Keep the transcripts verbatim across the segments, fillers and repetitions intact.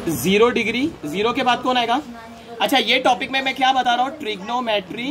Zero degree, zero के बाद कौन आएगा? अच्छा, ये टॉपिक में मैं क्या बता रहा हूँ, trigonometry,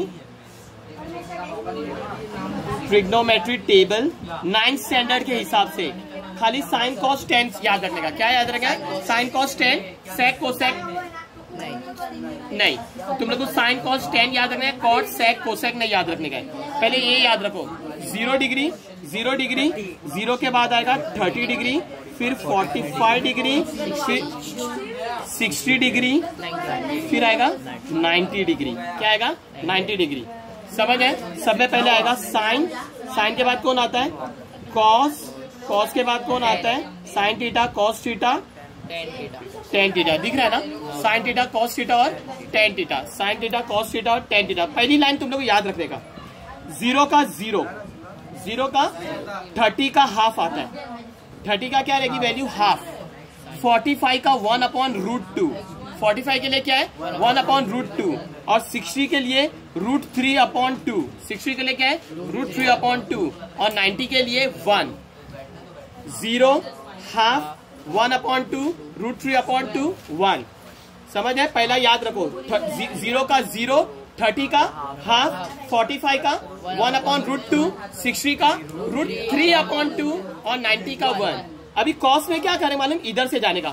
trigonometry table ninth standard के हिसाब से खाली साइन कॉस टेन याद रखने का। क्या याद रखना है? Sine cos tan, sec cosec नहीं, नहीं। तुम लोग को साइन कॉस टेन याद रखना है, कॉट सेक कोसेक नहीं याद रखने का है। पहले ये याद रखो, zero degree, zero degree, zero के बाद आएगा थर्टी डिग्री, फिर फोर्टी फाइव डिग्री, फिर सिक्सटी डिग्री, फिर आएगा नाइन्टी डिग्री। क्या आएगा? Ninety degree. समझ है? सब में पहले आएगा साइन, साइन के बाद कौन आता है? कॉस, कॉस के बाद कौन आता है? Sine theta, cos theta, tan theta. दिख रहा है ना? साइन थीटा, कॉस थीटा और tan theta, sine theta, cos theta और टेन थीटा। पहली लाइन तुम लोग याद रखने का। जीरो का जीरो, जीरो का थर्टी का हाफ आता है। थर्टी का क्या रहेगी वैल्यू? हाफ। फोर्टी फाइव का one upon root two, forty five के लिए क्या है? One upon root two. और सिक्सटी के लिए root three upon two, sixty के लिए क्या है? Root three upon two. और नाइन्टी के लिए one. Zero, half, one upon two, root three upon two, one. समझ है? पहला याद रखो, जीरो का जीरो, थर्टी का हाफ, फोर्टी फाइव का one upon root two, sixty का रूट थ्री अपॉन टू और नाइन्टी का वन। अभी कॉस में क्या करें मालूम? इधर से जाने का।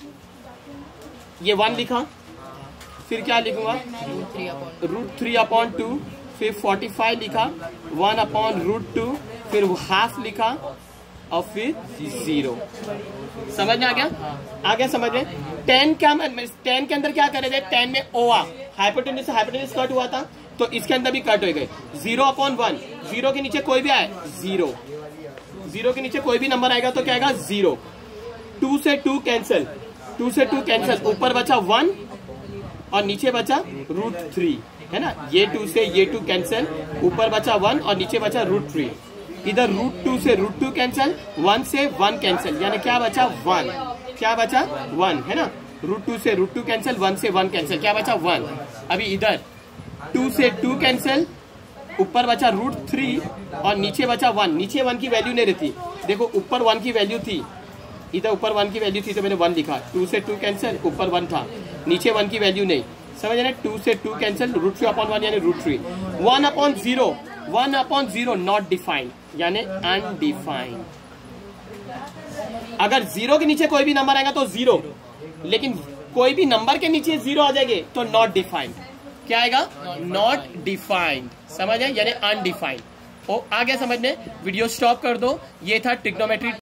ये वन लिखा, फिर क्या लिखूंगा? रूट थ्री अपॉन टू, फिर फोर्टी फाइव लिखा, वन अपॉन रूट टू, फिर हाफ लिखा और फिर जीरो। समझ में आ गया? आ गया समझ में? टेन क्या, टेन के अंदर क्या करे थे? टेन में ओआ, हाइपोटेन्यूज से हाइपोटेन्यूज कट हुआ था, तो इसके अंदर भी कट हो गए। जीरो अपॉन वन, जीरो के नीचे कोई भी आए जीरो, जीरो के नीचे कोई भी नंबर आएगा तो क्या आएगा? जीरो। टू से टू कैंसिल, टू से टू कैंसिल, ऊपर बचा वन और नीचे बचा रूट थ्री, है ना? ये टू से ये टू कैंसिल, ऊपर बचा वन और नीचे बचा रूट थ्री। इधर रूट टू से रूट टू कैंसिल, वन से वन कैंसिल, यानी क्या बचा? वन। क्या बचा? वन, है ना? रूट टू से रूट टू कैंसिल, वन से वन कैंसिल, क्या बचा? वन। अभी इधर टू से टू कैंसिल, ऊपर बचा रूट थ्री और नीचे बचा वन। नीचे वन की वैल्यू नहीं रहती, देखो ऊपर वन की वैल्यू थी, इधर ऊपर वन की वैल्यू थी तो मैंने वन लिखा। टू से टू कैंसिल, ऊपर वन था, नीचे वन की वैल्यू नहीं। समझ रहे? टू से two cancel, root three upon one यानी root three. One upon zero, one upon zero not defined यानी अनडिफाइंड। अगर जीरो के नीचे कोई भी नंबर आएगा तो जीरो, लेकिन कोई भी नंबर के नीचे जीरो आ जाएंगे तो नॉट डिफाइंड। क्या आएगा? Not defined. समझ है? यानी अनडिफाइंड। ओ आ गया समझने? वीडियो स्टॉप कर दो। ये था ट्रिग्नोमेट्री।